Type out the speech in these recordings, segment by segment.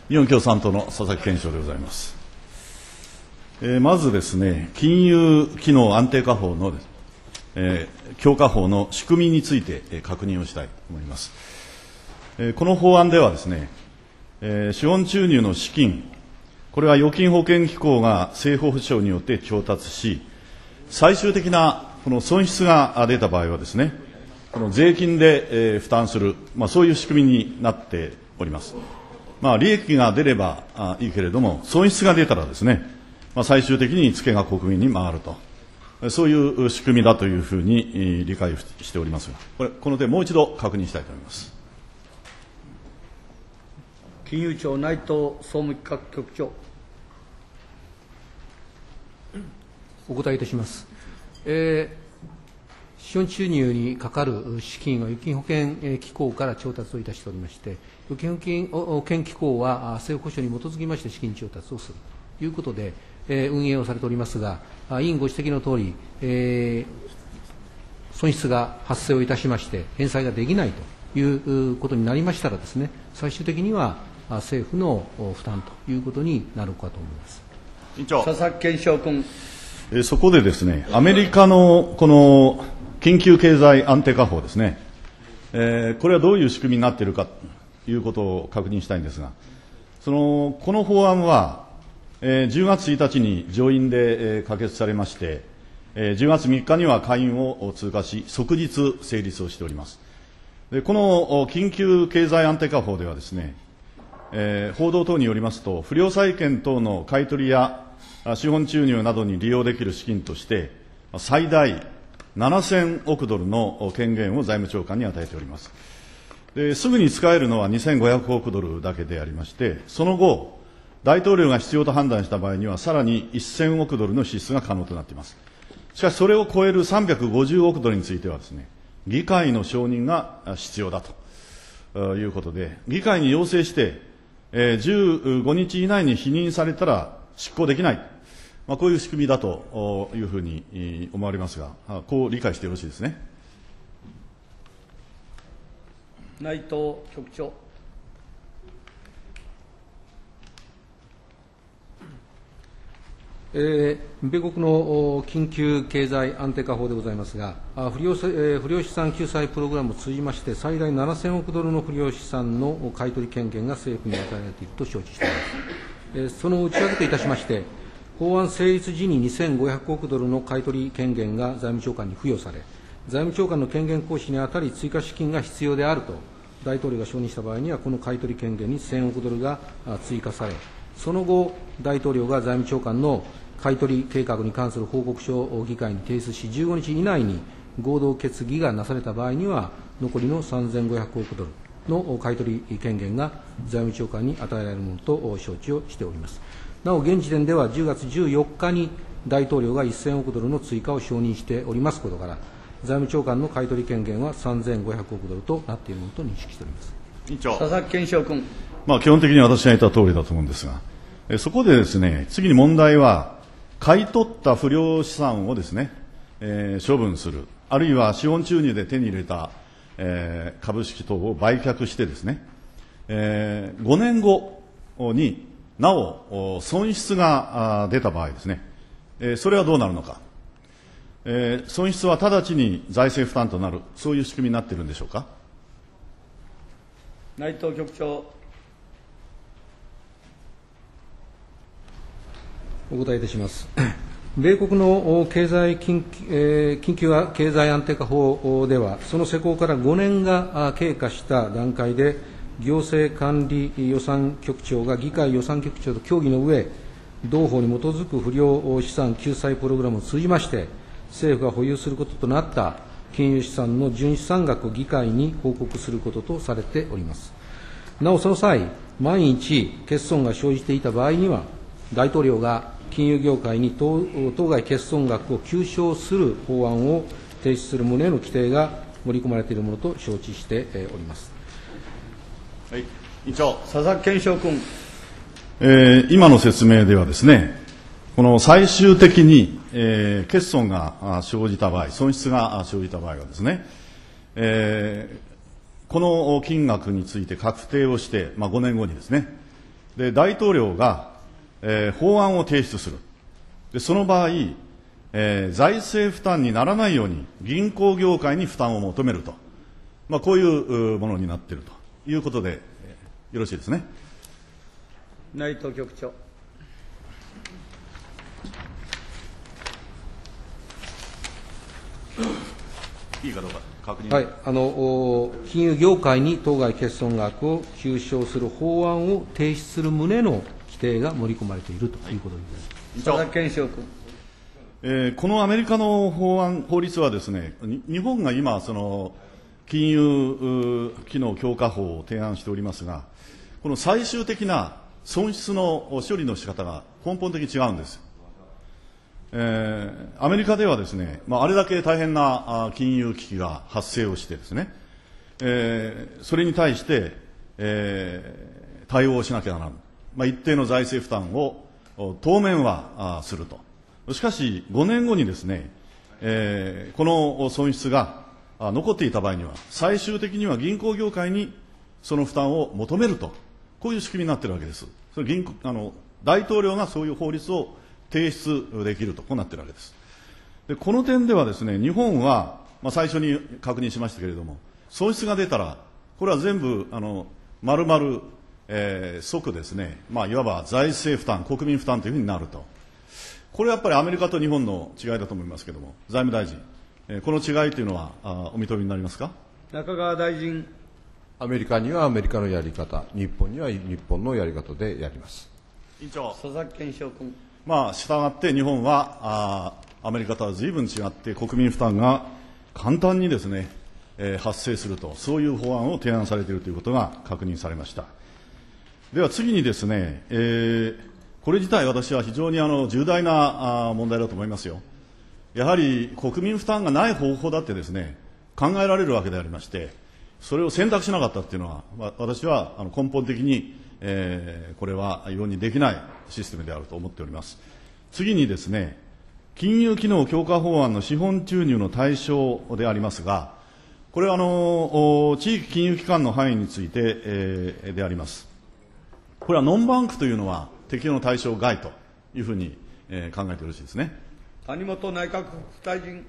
日本共産党の佐々木健翔でございます。まずですね、金融機能安定化法の、強化法の仕組みについて確認をしたいと思います。この法案ではですね、資本注入の資金、これは預金保険機構が政府保証によって調達し、最終的なこの損失が出た場合はですね、この税金で負担する、そういう仕組みになっております。利益が出ればいいけれども、損失が出たらですね、最終的に付けが国民に回ると、そういう仕組みだというふうに理解しておりますが、この点、もう一度確認したいと思います。 金融庁内藤総務企画局長。 お答えいたします。資本注入にかかる資金は預金保険機構から調達をいたしておりまして、預金保険機構は政府保証に基づきまして資金調達をするということで、運営をされておりますが、委員ご指摘のとおり、損失が発生をいたしまして、返済ができないということになりましたらですね、最終的には政府の負担ということになるかと思います。 委員長。 佐々木健翔君。 そこでですね、アメリカのこの緊急経済安定化法ですね、これはどういう仕組みになっているかということを確認したいんですが、この法案は、10月1日に上院で可決されまして、10月3日には下院を通過し、即日成立をしております。でこの緊急経済安定化法ではですね、報道等によりますと、不良債権等の買い取りや資本注入などに利用できる資金として、最大7000億ドルの権限を財務長官に与えております。すぐに使えるのは2500億ドルだけでありまして、その後、大統領が必要と判断した場合には、さらに1000億ドルの支出が可能となっています。しかし、それを超える350億ドルについてはですね、議会の承認が必要だということで、議会に要請して、15日以内に否認されたら執行できない。こういう仕組みだというふうに思われますが、こう理解してよろしいですね。 内藤局長。 米国の緊急経済安定化法でございますが、不良資産救済プログラムを通じまして、最大7000億ドルの不良資産の買取権限が政府に与えられていると承知しております。その内訳といたしまして、法案成立時に2500億ドルの買取権限が財務長官に付与され、財務長官の権限行使にあたり追加資金が必要であると大統領が承認した場合には、この買取権限に1000億ドルが追加され、その後、大統領が財務長官の買取計画に関する報告書を議会に提出し、15日以内に合同決議がなされた場合には、残りの3500億ドルの買取権限が財務長官に与えられるものと承知をしております。なお、現時点では10月14日に大統領が1000億ドルの追加を承認しておりますことから、財務長官の買取権限は3500億ドルとなっているものと認識しております。 委員長。 佐々木健翔君。 基本的に私が言った通りだと思うんですが、そこでですね、次に問題は、買い取った不良資産をですね、処分する、あるいは資本注入で手に入れた、株式等を売却してですね、5年後になお損失が出た場合ですね、それはどうなるのか、損失は直ちに財政負担となる、そういう仕組みになっているんでしょうか。 内藤局長。 お答えいたします。米国の緊急経済安定化法では、その施行から5年が経過した段階で、行政管理予算局長が議会予算局長と協議の上、同法に基づく不良資産救済プログラムを通じまして、政府が保有することとなった金融資産の純資産額を議会に報告することとされております。なお、その際、万一欠損が生じていた場合には、大統領が金融業界に当該欠損額を求償する法案を提出する旨の規定が盛り込まれているものと承知しております。 はい、委員長。 佐々木健翔君。 今の説明ではですね、この最終的に、欠損が生じた場合、損失が生じた場合はですね、この金額について確定をして、5年後にですね、 で大統領が、法案を提出する。でその場合、財政負担にならないように銀行業界に負担を求めると、こういうものになっているということで、よろしいですね。 内藤局長。 いいかどうか確認。 はい、金融業界に当該欠損額を求償する法案を提出する旨の規定が盛り込まれているということでございます。 佐々木健翔君。 このアメリカの法律はですね、日本が今、金融機能強化法を提案しておりますが、この最終的な損失の処理の仕方が根本的に違うんです。アメリカではですね、あれだけ大変な金融危機が発生をしてですね、それに対して、対応しなきゃならない、一定の財政負担を当面はすると。しかし5年後にですね、この損失が残っていた場合には最終的には銀行業界にその負担を求めると、こういう仕組みになっているわけです。それ大統領がそういう法律を提出できると、こうなっているわけです。でこの点ではですね、日本は、最初に確認しましたけれども、損失が出たらこれは全部丸々、即ですね、いわば財政負担、国民負担というふうになると。これはやっぱりアメリカと日本の違いだと思いますけれども、財務大臣、この違いというのはお認めになりますか。 中川大臣。 アメリカにはアメリカのやり方、日本には日本のやり方でやります。 委員長。 佐々木健翔君。 従って日本はアメリカとは随分違って国民負担が簡単にですね、発生すると、そういう法案を提案されているということが確認されました。では次にですね、これ自体私は非常に重大な問題だと思いますよ。やはり国民負担がない方法だってですね、考えられるわけでありまして、それを選択しなかったっていうのは、私は根本的に、これは容認できないシステムであると思っております。次にですね、金融機能強化法案の資本注入の対象でありますが、これは地域金融機関の範囲について、であります。これはノンバンクというのは適用の対象外というふうに、考えてよろしいですね。 谷本内閣府大臣。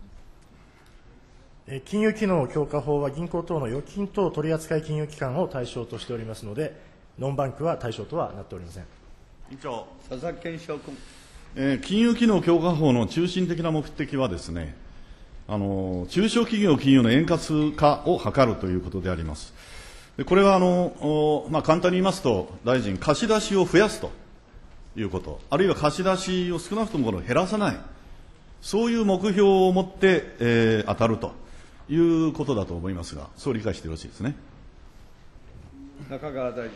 金融機能強化法は銀行等の預金等取扱金融機関を対象としておりますので、ノンバンクは対象とはなっておりません。 委員長。 佐々木健翔君。 金融機能強化法の中心的な目的はですね、中小企業金融の円滑化を図るということであります。でこれは簡単に言いますと、大臣、貸し出しを増やすということ、あるいは貸し出しを少なくとも減らさない、そういう目標を持って、当たるということだと思いますが、そう理解してよろしいですね。 中川大臣。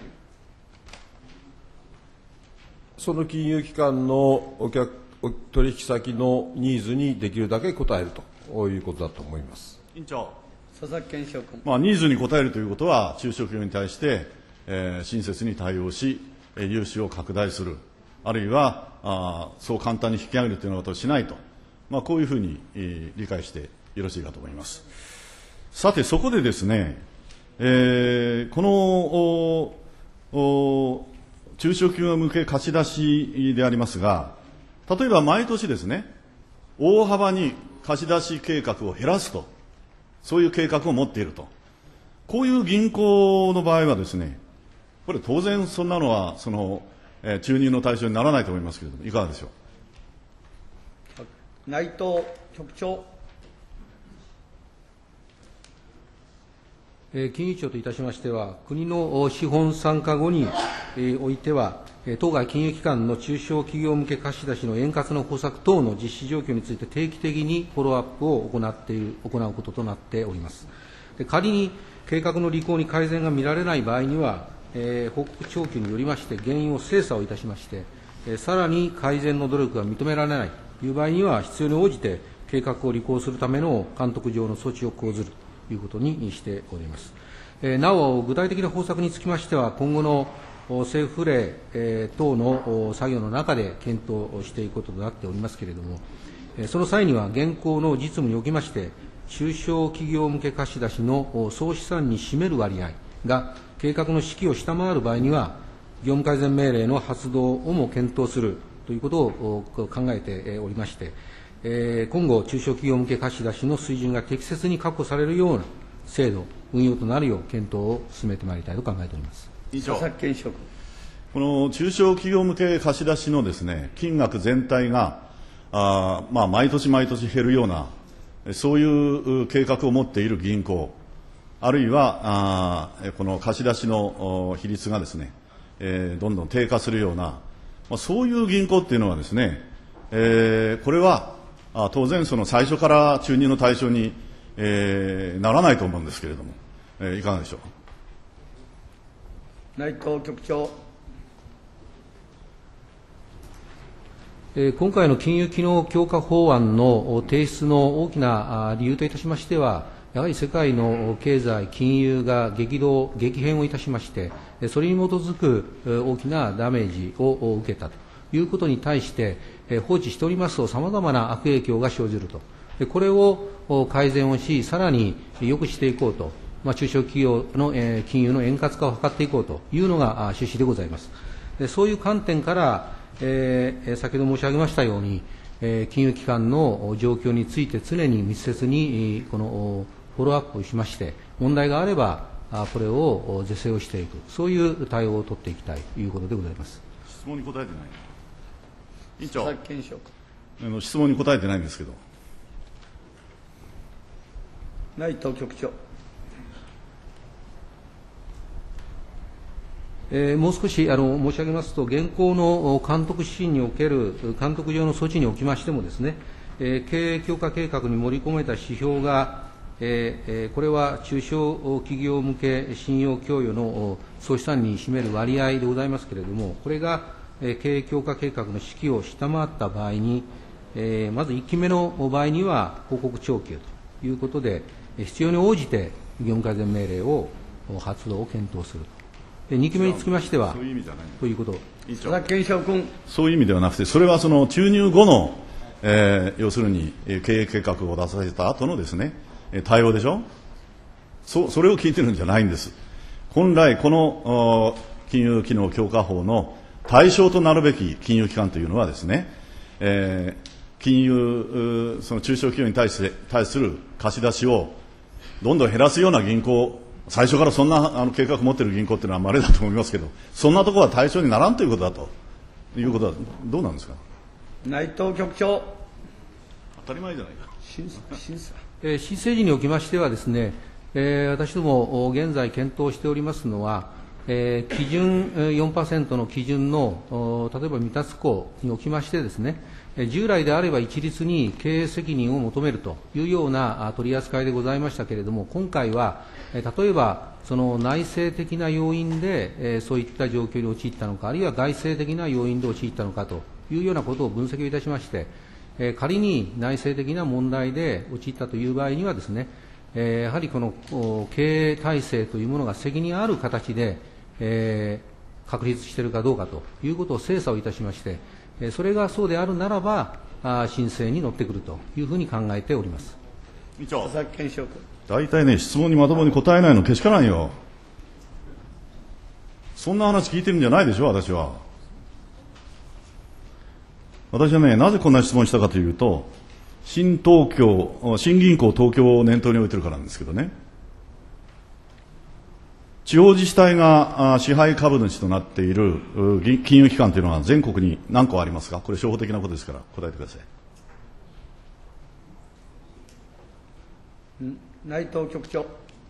その金融機関の取引先のニーズにできるだけ応えるということだと思います。 委員長。 佐々木健翔君。 ニーズに応えるということは、中小企業に対して、親切に対応し、融資を拡大する、あるいはそう簡単に引き上げるというようなことをしないと、こういうふうに、理解してよろしいかと思います。さて、そこでですね、この中小企業向け貸し出しでありますが、例えば毎年ですね、大幅に貸し出し計画を減らすと、そういう計画を持っていると、こういう銀行の場合はですね、これ当然そんなのは注入の対象にならないと思いますけれども、いかがでしょう。 内藤局長。 金融庁といたしましては、国の資本参加後においては、当該金融機関の中小企業向け貸し出しの円滑な方策等の実施状況について定期的にフォローアップを行うこととなっております。仮に計画の履行に改善が見られない場合には、報告徴求によりまして原因を精査をいたしまして、さらに改善の努力が認められないという場合には、必要に応じて計画を履行するための監督上の措置を講ずるということにしております。なお、具体的な方策につきましては、今後の政府令等の作業の中で検討していくこととなっておりますけれども、その際には、現行の実務におきまして、中小企業向け貸し出しの総資産に占める割合が計画の指揮を下回る場合には、 業務改善命令の発動をも検討するということを考えておりまして、今後、中小企業向け貸し出しの水準が適切に確保されるような制度、運用となるよう検討を進めてまいりたいと考えております。 佐々木健翔君。 この中小企業向け貸し出しのですね、金額全体が、毎年毎年減るような、そういう計画を持っている銀行、あるいはこの貸し出しの比率がですね、どんどん低下するような、そういう銀行っていうのはですね、これは当然その最初から注入の対象に、ならないと思うんですけれども、いかがでしょう。 内藤局長。 今回の金融機能強化法案の提出の大きな理由といたしましては、やはり世界の経済、金融が激変をいたしまして、それに基づく大きなダメージを受けたということに対して、放置しておりますと、さまざまな悪影響が生じると、これを改善をし、さらに良くしていこうと、中小企業の金融の円滑化を図っていこうというのが趣旨でございます。そういう観点から、先ほど申し上げましたように、金融機関の状況について常に密接にこのフォローアップをしまして、問題があればこれを是正をしていく、そういう対応を取っていきたいということでございます。 質問に答えてない。委員長、 佐々木健翔君。 質問に答えてないんですけど。 内藤局長。 もう少し申し上げますと、現行の監督指針における監督上の措置におきましてもですね、経営強化計画に盛り込まれた指標が、これは中小企業向け信用供与の総資産に占める割合でございますけれども、これが経営強化計画の指揮を下回った場合に、まず1期目の場合には報告徴求ということで、必要に応じて業務改善命令を発動を検討する。2期目につきましては、 そういう意味じゃないということ。 佐々木健翔君。 そういう意味ではなくて、それはその注入後の、要するに経営計画を出された後のですね、対応でしょ。それを聞いてるんじゃないんです。本来、この金融機能強化法の対象となるべき金融機関というのはですね、金融、その中小企業に対する貸し出しをどんどん減らすような銀行、最初からそんな計画を持っている銀行というのは稀だと思いますけど、そんなところは対象にならんということだということはどうなんですか。 内藤局長。 当たり前じゃないか。 審査。 新政治におきましてはですね、私ども現在検討しておりますのは、基準 4% の基準の例えば未達校におきましてですね、従来であれば一律に経営責任を求めるというような取り扱いでございましたけれども、今回は例えばその内政的な要因でそういった状況に陥ったのか、あるいは外政的な要因で陥ったのかというようなことを分析をいたしまして、仮に内政的な問題で陥ったという場合にはですね、やはりこの経営体制というものが責任ある形で、確立しているかどうかということを精査をいたしまして、それがそうであるならば申請に乗ってくるというふうに考えております。 委員長、 佐々木健翔君。 大体ね、質問にまともに答えないのけしからんよ。そんな話聞いてるんじゃないでしょ、私は。私はね、なぜこんな質問したかというと、新銀行東京を念頭に置いてるからなんですけどね、地方自治体が支配株主となっている金融機関というのは全国に何個ありますか。これ、初歩的なことですから答えてください。 内藤局長。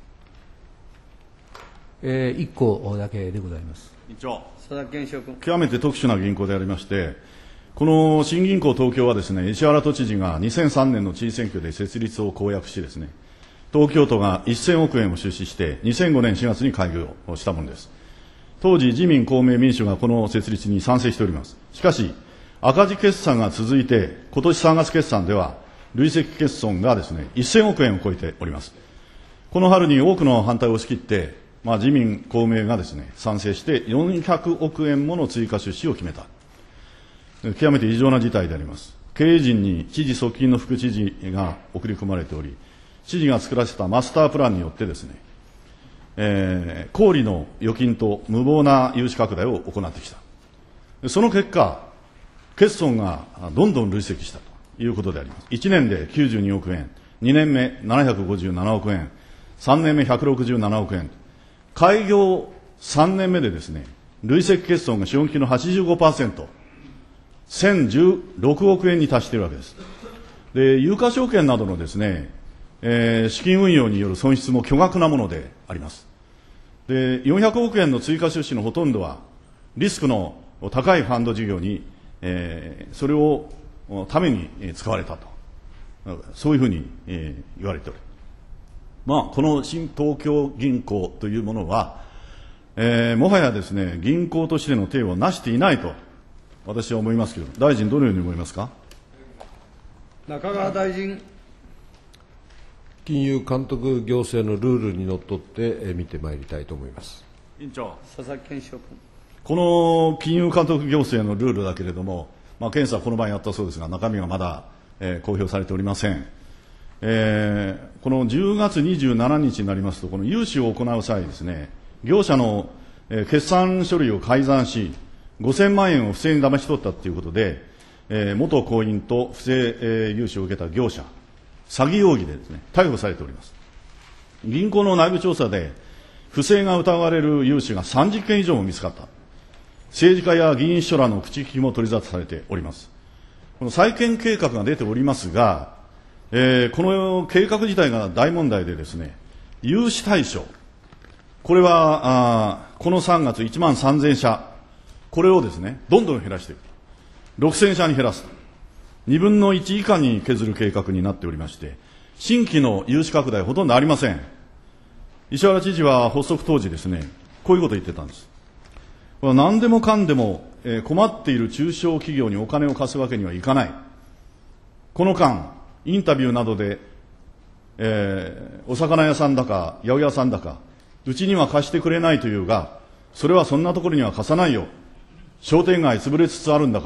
1個だけでございます。 委員長、 佐々木健翔君。 極めて特殊な銀行でありまして、この新銀行東京はですね、石原都知事が2003年の知事選挙で設立を公約しですね、東京都が1000億円を出資して2005年4月に開業をしたものです。当時自民公明民主がこの設立に賛成しております。しかし赤字決算が続いて、今年3月決算では累積欠損がですね1000億円を超えております。この春に多くの反対を押し切って、自民公明がですね賛成して400億円もの追加出資を決めた。極めて異常な事態であります。経営陣に知事側近の副知事が送り込まれており、知事が作らせたマスタープランによってですね、 小売の預金と無謀な融資拡大を行ってきた。その結果、欠損がどんどん累積したということであります。1年で92億円、2年目757億円、3年目167億円、開業3年目でですね、累積欠損が資本金の 85%、1016億円に達しているわけです。で、有価証券などのですね、資金運用による損失も巨額なものであります。で、400億円の追加出資のほとんどは、リスクの高いファンド事業に、それをために使われたと、そういうふうに、言われておる。この新東京銀行というものは、もはやですね、銀行としての体を成していないと、私は思いますけど、大臣、どのように思いますか。 中川大臣。 金融監督行政のルールにのっとって見てまいりたいと思います。 委員長。 佐々木健志郎君。この金融監督行政のルールだけれども、検査はこの場にあったそうですが、中身がまだ、公表されておりません。この10月27日になりますと、この融資を行う際ですね、業者の決算書類を改ざんし、5000万円を不正に騙し取ったということで、元行員と不正融資を受けた業者、詐欺容疑でですね、逮捕されております。銀行の内部調査で、不正が疑われる融資が30件以上も見つかった。政治家や議員秘書らの口利きも取り沙汰されております。この再建計画が出ておりますが、この計画自体が大問題でですね、融資対象、これはこの3月1万3000社、これをですね、どんどん減らしていく。6000社に減らす。2分の1以下に削る計画になっておりまして、新規の融資拡大ほとんどありません。石原知事は発足当時ですね、こういうことを言ってたんです。何でもかんでも困っている中小企業にお金を貸すわけにはいかない。この間、インタビューなどで、お魚屋さんだか、八百屋さんだか、うちには貸してくれないというが、それはそんなところには貸さないよ。商店街潰れつつあるんだから。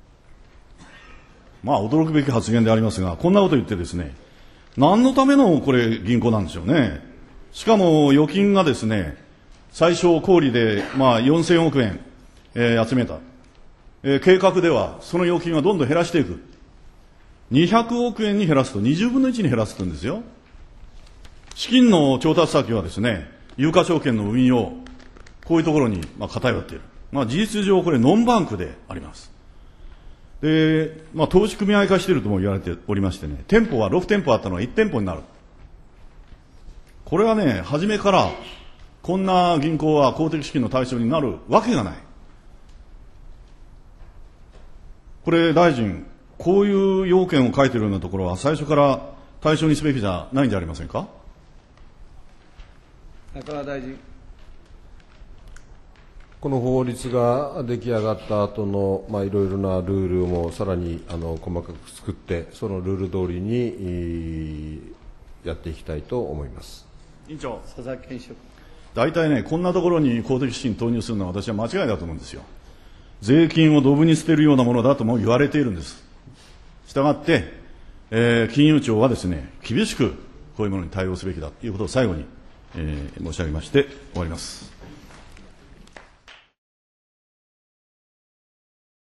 驚くべき発言でありますが、こんなこと言ってですね、何のためのこれ銀行なんでしょうね。しかも預金がですね、最小小売で4000億円、集めた。計画ではその預金はどんどん減らしていく。200億円に減らすと20分の1に減らすというんですよ。資金の調達先はですね、有価証券の運用、こういうところに偏っている。事実上これノンバンクであります。で、投資組合化しているとも言われておりましてね、店舗は6店舗あったのが1店舗になる。これはね、初めからこんな銀行は公的資金の対象になるわけがない。これ大臣、こういう要件を書いているようなところは最初から対象にすべきじゃないんじゃありませんか。 中川大臣。 この法律が出来上がった後のいろいろなルールもさらに細かく作って、そのルール通りにやっていきたいと思います。 委員長。 佐々木健志郎君。 大体ね、こんなところに公的資金投入するのは私は間違いだと思うんですよ。税金をドブに捨てるようなものだとも言われているんです。したがって、金融庁はですね、厳しくこういうものに対応すべきだということを最後に、申し上げまして終わります。